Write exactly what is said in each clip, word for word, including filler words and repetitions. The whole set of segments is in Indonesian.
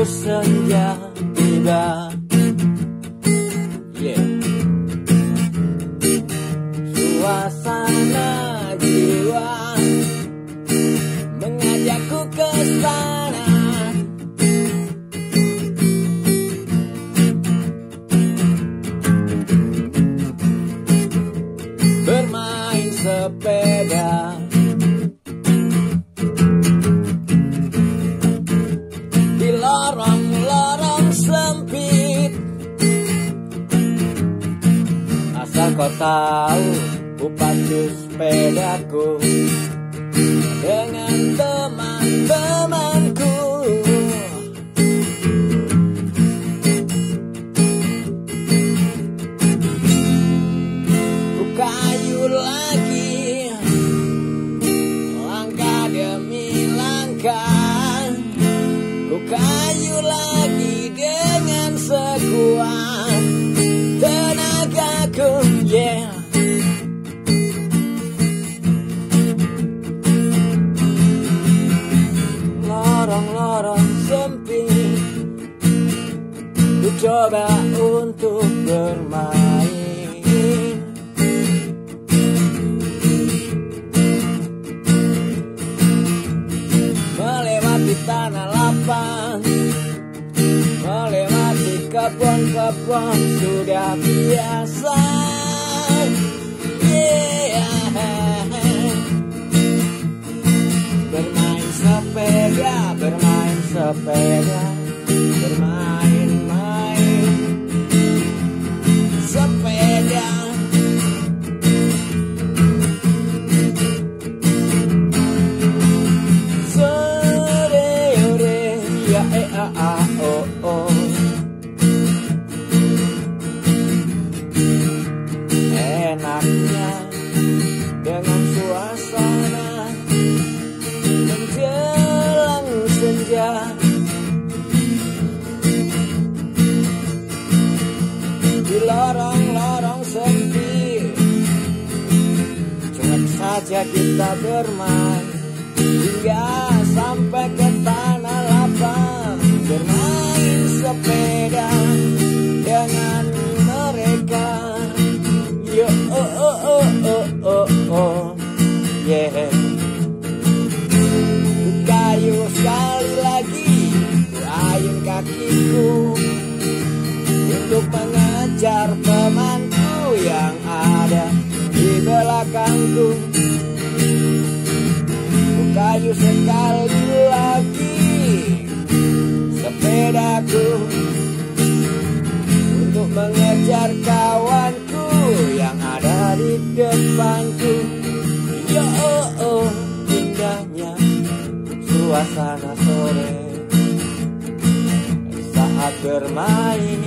senja tiba, yeah. Suasana jiwa mengajakku ke sana. Bermain sepeda di lorong-lorong sempit. Asal kau tahu, ku pacu sepedaku dengan teman-temanku. Ku kayu lagi, langkah demi langkah. Ku kayu lagi dengan sekuat tenagaku, yeah. Lorong-lorong sempit, ku coba untuk bermain. Melewati tanah lapang, melewati kebun-kebun sudah biasa, yeah. Bermain sepeda, bermain sepeda, bermain-main sepeda. Sore-ore, ya eh ah ah oh oh. Enaknya dengan suasana menjelang senja. Di lorong-lorong sempit, cuek saja kita bermain hingga sampai ke tanah lapang. Bermain sepeda dengan mereka, yo oh oh oh oh oh oh, yeah. Ku kayu sekali lagi, ku ayun kakiku untuk mengejar temanku yang ada di belakangku. Ku kayu sekali lagi sepedaku untuk mengejar kawanku yang ada di depanku. Yo oh oh, indahnya suasana sore saat bermain,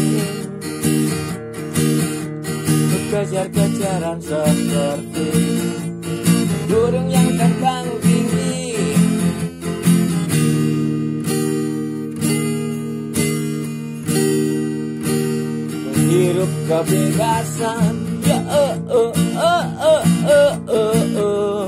kejar-kejaran seperti burung yang terbang tinggi. Menghirup kebebasan, ya oh oh oh oh oh oh oh.